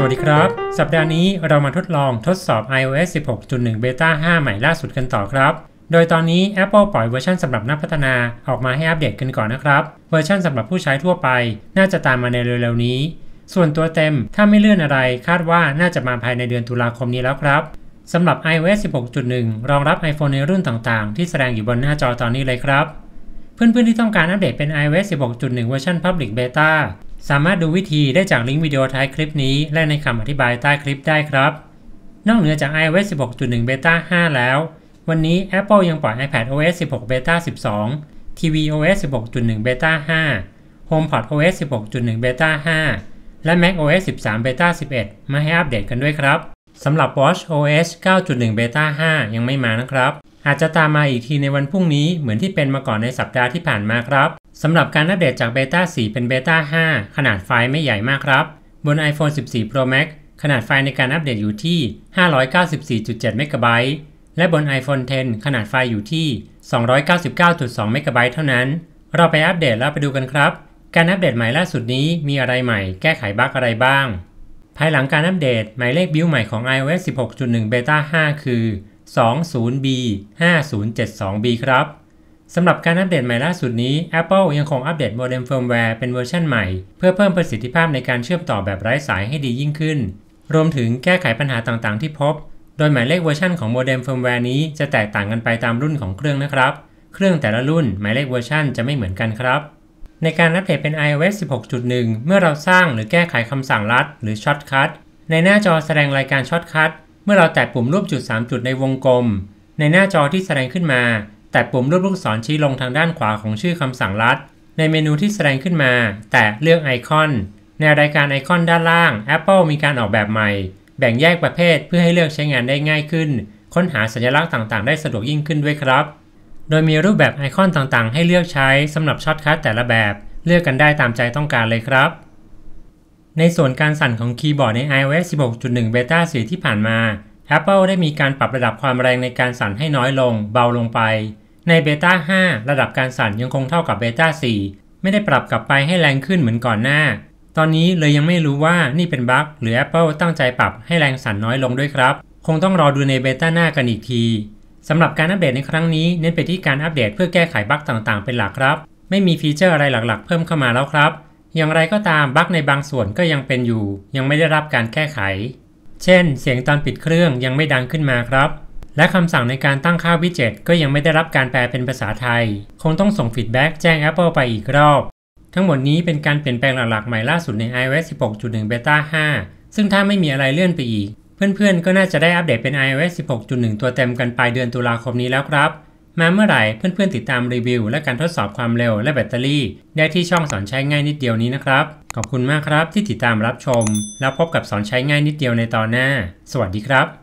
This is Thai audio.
วัสดีครับสัปดาห์นี้เรามาทดลองทดสอบ iOS 16.1 Beta 5 ใหม่ล่าสุดกันต่อครับโดยตอนนี้ Apple ปล่อยเวอร์ชันสำหรับนักพัฒนาออกมาให้อัปเดตกันก่อนนะครับเวอร์ชันสำหรับผู้ใช้ทั่วไปน่าจะตามมาในเร็วๆนี้ส่วนตัวเต็มถ้าไม่เลื่อนอะไรคาดว่าน่าจะมาภายในเดือนตุลาคมนี้แล้วครับสำหรับ iOS 16.1 รองรับ iPhone ในรุ่นต่างๆที่แสดงอยู่บนหน้าจอตอนนี้เลยครับเพื่อนๆที่ต้องการอัปเดตเป็น iOS 16.1 เวอร์ชัน Public Betaสามารถดูวิธีได้จากลิงก์วิดีโอท้ายคลิปนี้และในคำอธิบายใต้คลิปได้ครับนอกเหนือจาก iOS 16.1 Beta 5 แล้ววันนี้ Apple ยังปล่อย iPadOS 16 Beta 12 tvOS 16.1 Beta 5 HomePodOS 16.1 Beta 5 และ macOS 13 Beta 11 มาให้อัปเดตกันด้วยครับสำหรับ watchOS 9.1 Beta 5 ยังไม่มานะครับอาจจะตามมาอีกทีในวันพรุ่งนี้เหมือนที่เป็นมาก่อนในสัปดาห์ที่ผ่านมาครับสำหรับการอัปเดตจาก Beta 4 เป็น Beta 5 ขนาดไฟล์ไม่ใหญ่มากครับบน iPhone 14 Pro Max ขนาดไฟล์ในการอัปเดตอยู่ที่ 594.7 เมกะไบต์และบน iPhone 10 ขนาดไฟล์อยู่ที่ 299.2 เมกะไบต์เท่านั้นเราไปอัปเดตแล้วไปดูกันครับการอัปเดตใหม่ล่าสุดนี้มีอะไรใหม่แก้ไขบั๊กอะไรบ้างภายหลังการอัปเดตหมายเลขบิลด์ใหม่ของ iOS 16.1 Beta 5 คือ 20B5072B ครับสำหรับการอัปเดตใหม่ล่าสุดนี้ Apple ยังคงอัปเดตโมเด็มเฟิร์มแวร์เป็นเวอร์ชันใหม่เพื่อเพิ่มประสิทธิภาพในการเชื่อมต่อแบบไร้สายให้ดียิ่งขึ้นรวมถึงแก้ไขปัญหาต่างๆที่พบโดยหมายเลขเวอร์ชันของโมเด็มเฟิร์มแวร์นี้จะแตกต่างกันไปตามรุ่นของเครื่องนะครับเครื่องแต่ละรุ่นหมายเลขเวอร์ชันจะไม่เหมือนกันครับในการอัปเดตเป็น iOS 16.1 เมื่อเราสร้างหรือแก้ไขคำสั่งลัดหรือช็อตคัทในหน้าจอแสดงรายการช็อตคัทเมื่อเราแตะปุ่มรูปจุด3จุดในวงกลมในหน้าจอที่แสดงขึ้นมาแตะปุ่มรูปลูกศรชี้ลงทางด้านขวาของชื่อคำสั่งลัดในเมนูที่แสดงขึ้นมาแตะเลือกไอคอนในรายการไอคอนด้านล่าง Apple มีการออกแบบใหม่แบ่งแยกประเภทเพื่อให้เลือกใช้งานได้ง่ายขึ้นค้นหาสัญลักษณ์ต่างๆได้สะดวกยิ่งขึ้นด้วยครับโดยมีรูปแบบไอคอนต่างๆให้เลือกใช้สำหรับช็อตคัทแต่ละแบบเลือกกันได้ตามใจต้องการเลยครับในส่วนการสั่นของคีย์บอร์ดใน iOS 16.1 Beta 4 ที่ผ่านมา Apple ได้มีการปรับระดับความแรงในการสั่นให้น้อยลงเบาลงไปใน Beta 5 ระดับการสั่นยังคงเท่ากับ Beta 4 ไม่ได้ปรับกลับไปให้แรงขึ้นเหมือนก่อนหน้าตอนนี้เลยยังไม่รู้ว่านี่เป็นบั๊กหรือ Apple ตั้งใจปรับให้แรงสั่นน้อยลงด้วยครับคงต้องรอดูใน Beta หน้ากันอีกทีสำหรับการอัปเดตในครั้งนี้เน้นไปที่การอัปเดตเพื่อแก้ไขบั๊กต่างๆเป็นหลักครับไม่มีฟีเจอร์อะไรหลักๆเพิ่มเข้ามาแล้วครับอย่างไรก็ตามบั๊กในบางส่วนก็ยังเป็นอยู่ยังไม่ได้รับการแก้ไขเช่นเสียงตอนปิดเครื่องยังไม่ดังขึ้นมาครับและคำสั่งในการตั้งค่าวิดเจ็ตก็ยังไม่ได้รับการแปลเป็นภาษาไทยคงต้องส่งฟีดแบ็กแจ้ง Apple ไปอีกรอบทั้งหมดนี้เป็นการเปลี่ยนแปลงหลักๆใหม่ล่าสุดใน iOS 16.1 Beta 5 ซึ่งถ้าไม่มีอะไรเลื่อนไปอีกเพื่อนๆก็น่าจะได้อัปเดตเป็น iOS 16.1 ตัวเต็มกันปลายเดือนตุลาคมนี้แล้วครับมาเมื่อไหร่เพื่อนๆติดตามรีวิวและการทดสอบความเร็วและแบตเตอรี่ได้ที่ช่องสอนใช้ง่ายนิดเดียวนี้นะครับขอบคุณมากครับที่ติดตามรับชมแล้วพบกับสอนใช้ง่ายนิดเดียวในตอนหน้าสวัสดีครับ